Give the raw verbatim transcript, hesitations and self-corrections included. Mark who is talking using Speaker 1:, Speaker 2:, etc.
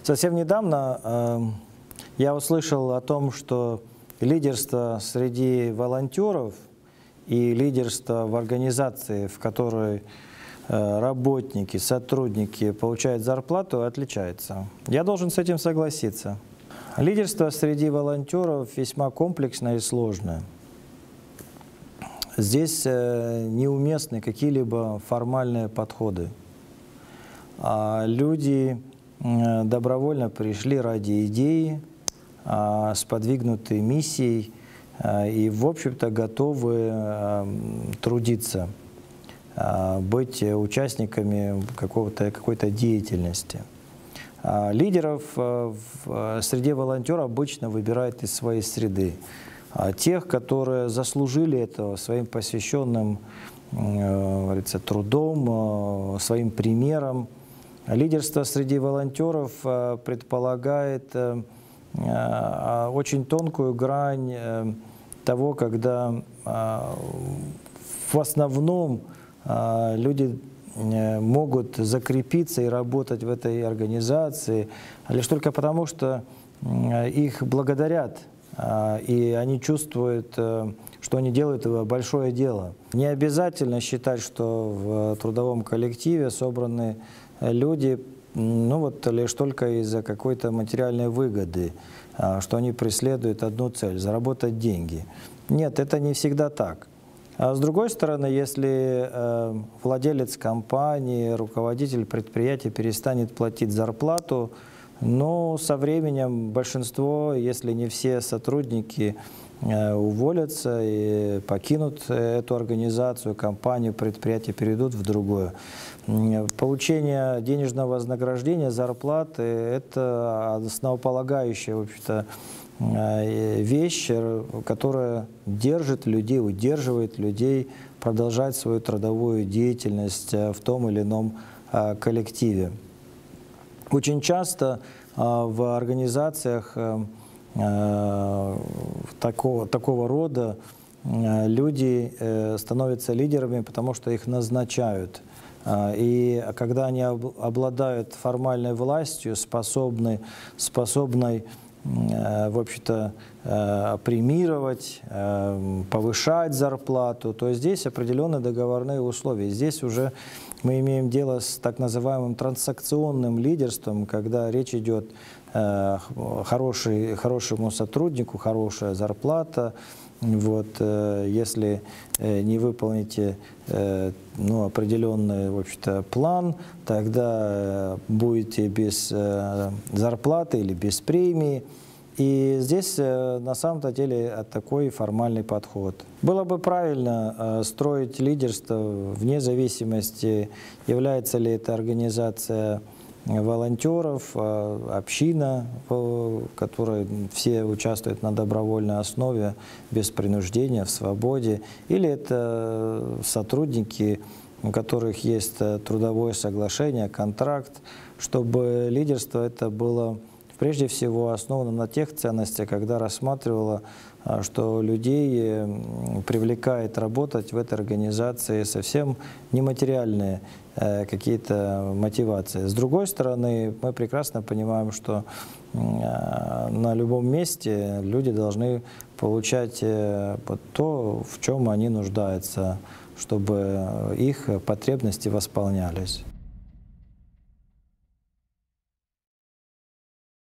Speaker 1: Совсем недавно э, я услышал о том, что лидерство среди волонтеров и лидерство в организации, в которой э, работники, сотрудники получают зарплату, отличается. Я должен с этим согласиться. Лидерство среди волонтеров весьма комплексное и сложное. Здесь э, неуместны какие-либо формальные подходы. А люди э, добровольно пришли ради идеи, э, сподвигнуты миссией э, и, в общем-то, готовы э, трудиться, э, быть участниками какого-то, какой-то деятельности. А лидеров э, в, среди волонтеров обычно выбирают из своей среды. А тех, которые заслужили этого своим посвященным э, говорится, трудом, э, своим примером. Лидерство среди волонтеров э, предполагает э, э, очень тонкую грань э, того, когда э, в основном э, люди э, могут закрепиться и работать в этой организации лишь только потому, что э, их благодарят. И они чувствуют, что они делают большое дело. Не обязательно считать, что в трудовом коллективе собраны люди, ну вот лишь только из-за какой-то материальной выгоды, что они преследуют одну цель – заработать деньги. Нет, это не всегда так. А с другой стороны, если владелец компании, руководитель предприятия перестанет платить зарплату, но со временем большинство, если не все сотрудники, уволятся и покинут эту организацию, компанию, предприятие, перейдут в другое. Получение денежного вознаграждения, зарплаты – это основополагающая, в общем-то, вещь, которая держит людей, удерживает людей продолжать свою трудовую деятельность в том или ином коллективе. Очень часто э, в организациях э, э, такого, такого рода э, люди э, становятся лидерами, потому что их назначают. Э, и когда они об, обладают формальной властью, способны, способной э, в общем-то, э, премировать, э, повышать зарплату, то здесь определенные договорные условия. Здесь уже мы имеем дело с так называемым транзакционным лидерством, когда речь идет э, хороший, хорошему сотруднику, хорошая зарплата. Вот, э, если э, не выполните э, ну, определенный, в общем-то, план, тогда э, будете без э, зарплаты или без премии. И здесь э, на самом-то деле такой формальный подход. Было бы правильно э, строить лидерство вне зависимости, является ли это организация волонтеров, э, община, в которой все участвуют на добровольной основе, без принуждения, в свободе, или это сотрудники, у которых есть трудовое соглашение, контракт, чтобы лидерство это было прежде всего основано на тех ценностях, когда рассматривала, что людей привлекает работать в этой организации совсем нематериальные какие-то мотивации. С другой стороны, мы прекрасно понимаем, что на любом месте люди должны получать то, в чем они нуждаются, чтобы их потребности восполнялись.